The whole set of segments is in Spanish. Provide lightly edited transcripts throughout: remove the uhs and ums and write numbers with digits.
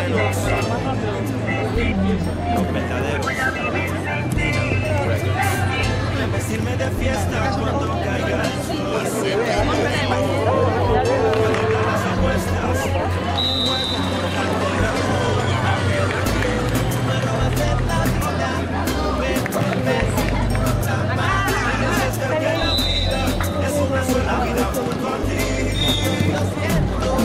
Los verdaderos. Vestirme de fiesta cuando caiga el sol. Las apuestas, un juego por el amor. Me robaste la vida, es que la vida es una sola vida junto a ti. Lo siento.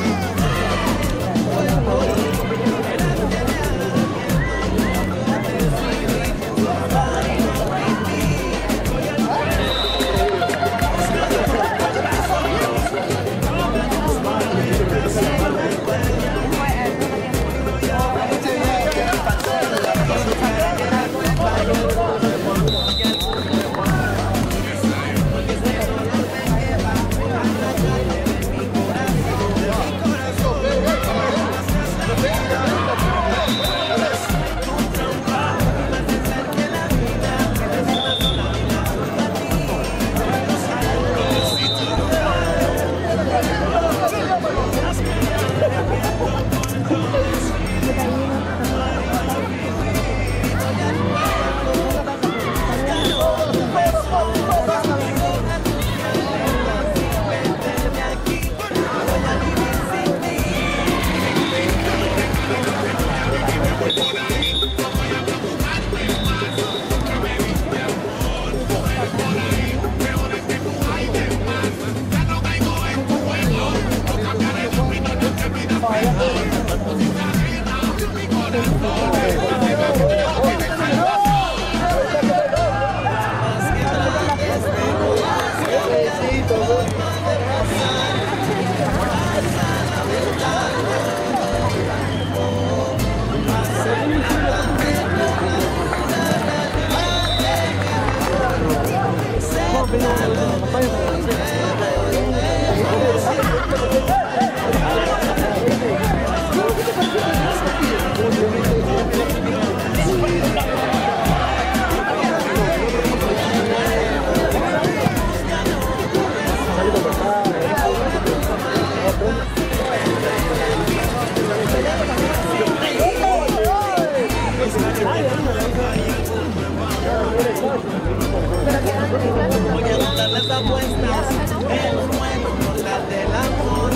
Voy a dar las apuestas en un juego por la del amor.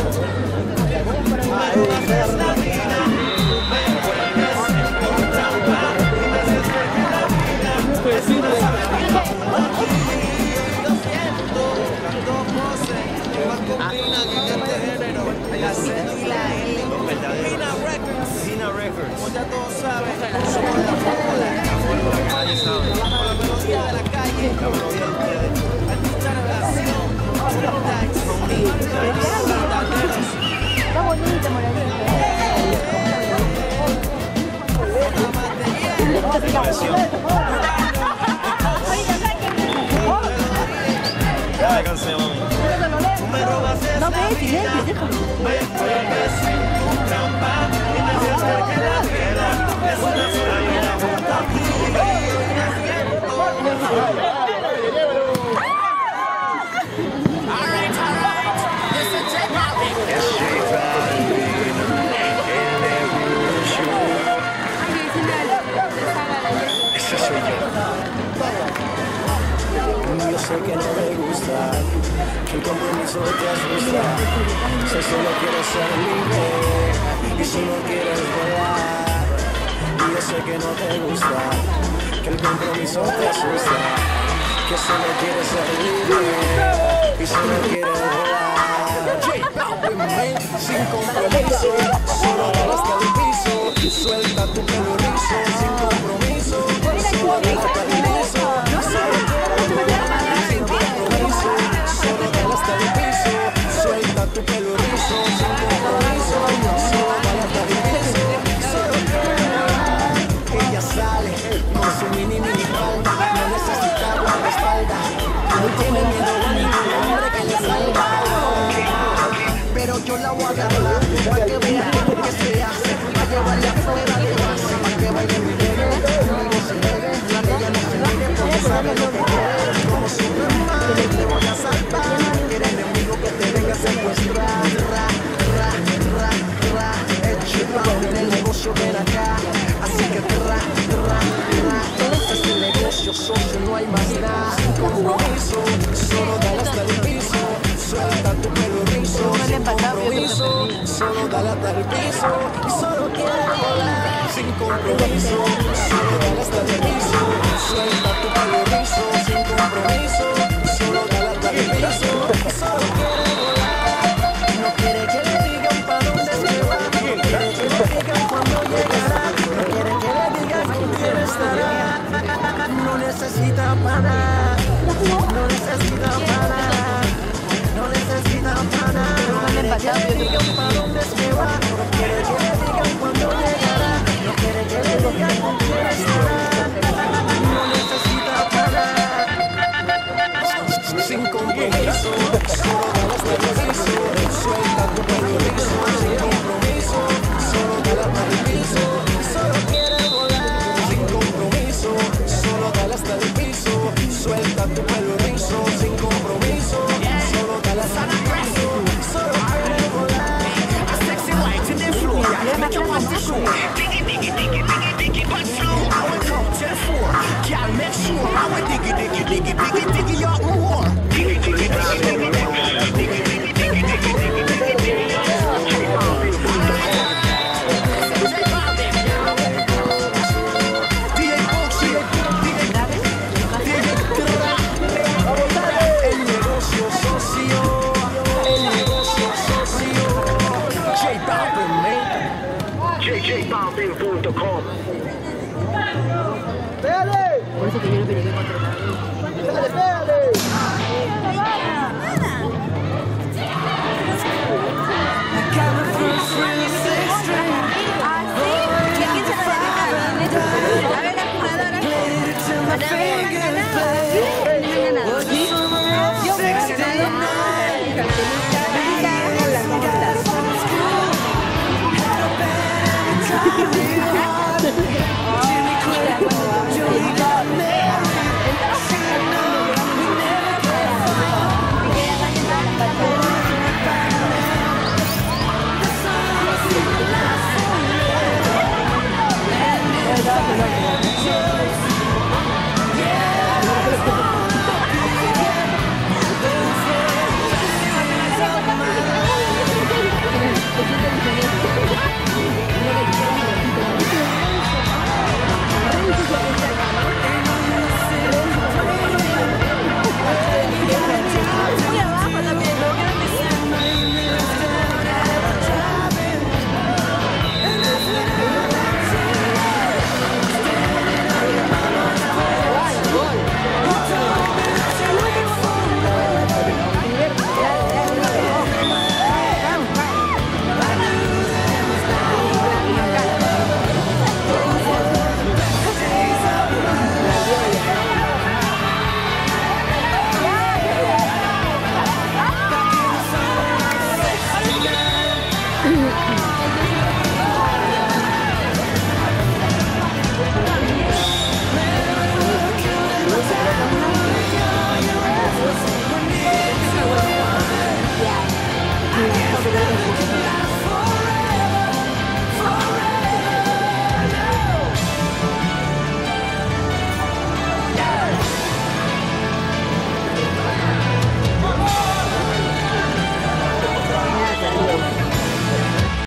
Me robas la vida, me vuelves en trampa y me haces ver que la vida es una sola vida junto a ti. Lo siento, tanto José, que más combina que este género, la C y la L. Pina Records, Pina Records. Como ya todos saben, somos la fórmula. La melodía de la calle, artista revelación, Está bonito, morenito. Dale canción, mami. No, silencio, déjalo. Me vuelves sin trampa y me haces ver que la vida es una sola vida junto a ti. Yo sé que no te gusta, que el compromiso te asusta. Si solo quieres ser libre y solo quieres volar. Y yo sé que no te gusta, que el compromiso te asusta. Que solo quieres ser libre y solo quieres volar. Sin compromiso, solo hasta el piso. Suelta tu pelo rizo, sin compromiso, solo déjate el piso. Suelta tu pelo rizo, sin compromiso, solo bailata de piso. Ella sale con su mini falda, no necesita guardaespaldas, no tiene miedo a ningún hombre que le salga. Pero yo la voy a agarrar, para que vea lo que se hace, para llevarla fuera de base, para que baile mi bebé, conmigo se bebe, ella no se mire porque sabe lo que quiere, como Superman, le voy a saltar, quiere enemigo que te venga a secuestrar, ra, ra, ra, ra, el chip out del solo dale hasta el piso. Y solo quiere volar sin compromiso, solo dale hasta el piso. Suelta tu pelo rizo sin compromiso, solo dale hasta el piso. Y solo quiere volar, no quiere que le digan pa' dónde se va, no quiere que le digan cuándo llegará, no quiere que le digan con quién estará. No necesita para, no necesita para, no necesita para. No quiere que le digan pa' dónde se va, no quiere que le digan cuándo llegará, no quiere que le digan con quién estará. No necesita para, sin compromiso, solo dale hasta el piso. Suelta tu pelo rizo sin compromiso, solo dale hasta el piso. Solo quiere volar sin compromiso, solo dale hasta el piso. Suelta tu pelo rizo sin compromiso, solo dale hasta el piso. Solo quiere volar. A sexy light in the floor, make you watch the show. Diggy, diggy, diggy, diggy, diggy, but flow. I will come to the floor, can't make sure. I will diggy, diggy, diggy, diggy, diggy up more. Diggy, diggy, diggy, diggy, diggy, diggy, diggy, diggy, diggy, diggy, diggy. JJBalvin.com. Por eso que yo no quería que contratar. Time